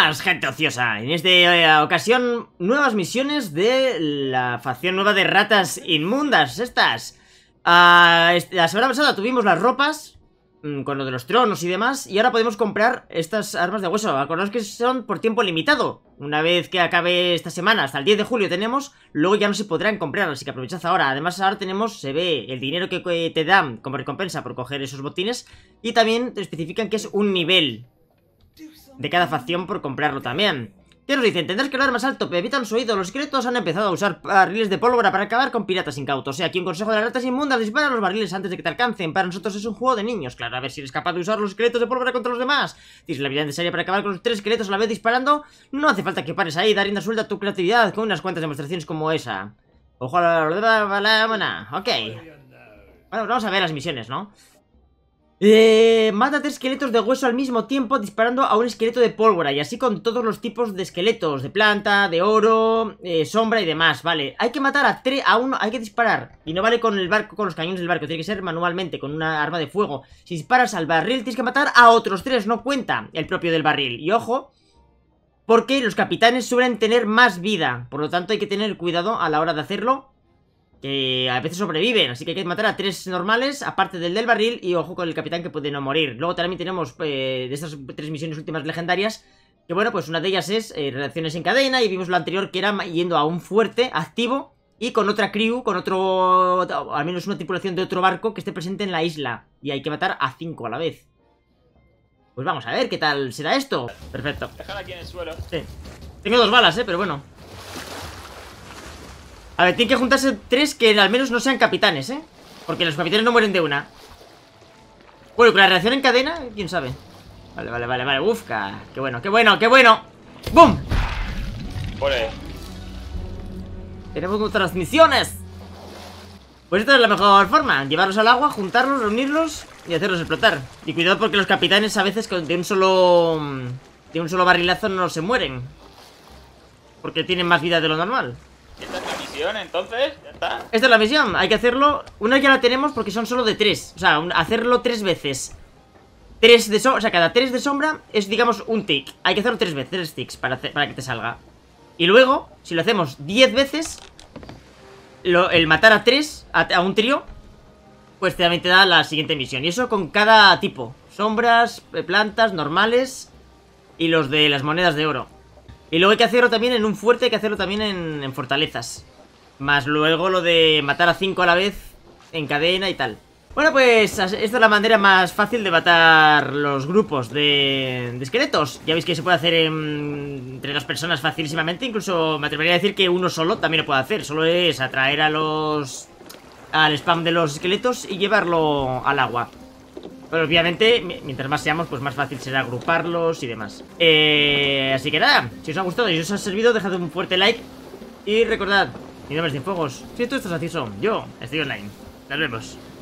buenas, gente ociosa. En esta ocasión, nuevas misiones de la facción nueva de ratas inmundas. Estas. La semana pasada tuvimos las ropas con lo de los tronos y demás. Y ahora podemos comprar estas armas de hueso. Acordaos que son por tiempo limitado. Una vez que acabe esta semana, hasta el 10 de julio tenemos. Luego ya no se podrán comprar, así que aprovechad ahora. Además ahora tenemos, se ve el dinero que te dan como recompensa por coger esos botines. Y también te especifican que es un nivel de cada facción por comprarlo también. ¿Qué nos dicen? Tendrás que hablar más alto, evita los oídos. Los esqueletos han empezado a usar barriles de pólvora para acabar con piratas incautos. O sea, aquí un consejo de las ratas inmundas: dispara los barriles antes de que te alcancen. Para nosotros es un juego de niños. Claro, a ver si eres capaz de usar los esqueletos de pólvora contra los demás. Tienes la habilidad necesaria para acabar con los 3 esqueletos a la vez disparando. No hace falta que pares ahí, da rienda suelta a tu creatividad con unas cuantas demostraciones como esa. Ojo a la... Ok. Bueno, vamos a ver las misiones, ¿no? Mata 3 esqueletos de hueso al mismo tiempo disparando a un esqueleto de pólvora. Y así con todos los tipos de esqueletos: de planta, de oro, sombra y demás. Vale, hay que matar a uno, hay que disparar. Y no vale con el barco, con los cañones del barco. Tiene que ser manualmente, con una arma de fuego. Si disparas al barril tienes que matar a otros 3. No cuenta el propio del barril. Y ojo, porque los capitanes suelen tener más vida. Por lo tanto hay que tener cuidado a la hora de hacerlo, que a veces sobreviven, así que hay que matar a 3 normales, aparte del barril, y ojo con el capitán, que puede no morir. Luego también tenemos de estas 3 misiones últimas legendarias, que bueno, pues una de ellas es reacciones en cadena, y vimos lo anterior que era yendo a un fuerte activo y con otra crew, con otro, al menos una tripulación de otro barco que esté presente en la isla, y hay que matar a 5 a la vez. Pues vamos a ver qué tal será esto. Perfecto. Déjala aquí en el suelo. Sí. Tengo 2 balas, pero bueno. A ver, tienen que juntarse 3 que al menos no sean capitanes, porque los capitanes no mueren de una. Bueno, con la reacción en cadena, quién sabe. Vale. Ufca. Qué bueno. ¡Bum! Ole. Tenemos nuestras misiones. Pues esta es la mejor forma: llevarlos al agua, juntarlos, reunirlos y hacerlos explotar. Y cuidado, porque los capitanes a veces de un solo barrilazo no se mueren, porque tienen más vida de lo normal. ¿Esta es la misión entonces? ¿Ya está? Esta es la misión, hay que hacerlo. Una ya la tenemos porque son solo de 3. O sea, hacerlo 3 veces. 3 de sombra, o sea, cada 3 de sombra es, digamos, un tick. Hay que hacerlo 3 veces, 3 ticks para que te salga. Y luego, si lo hacemos 10 veces, el matar a 3, a un trío, pues también te da la siguiente misión. Y eso con cada tipo: sombras, plantas, normales y los de las monedas de oro. Y luego hay que hacerlo también en un fuerte, hay que hacerlo también en fortalezas. Más luego lo de matar a 5 a la vez en cadena y tal. Bueno, pues esta es la manera más fácil de matar los grupos de esqueletos. Ya veis que se puede hacer entre 2 personas facilísimamente. Incluso me atrevería a decir que uno solo también lo puede hacer. Solo es atraer al spam de los esqueletos y llevarlo al agua. Pero obviamente, mientras más seamos, pues más fácil será agruparlos y demás. Así que nada, si os ha gustado y os ha servido, dejad un fuerte like. Y recordad, mi nombre es Cienfuegos. Si tú estás ansioso, yo estoy online. Nos vemos.